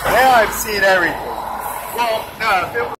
Now I've seen everything. Well, no, if it was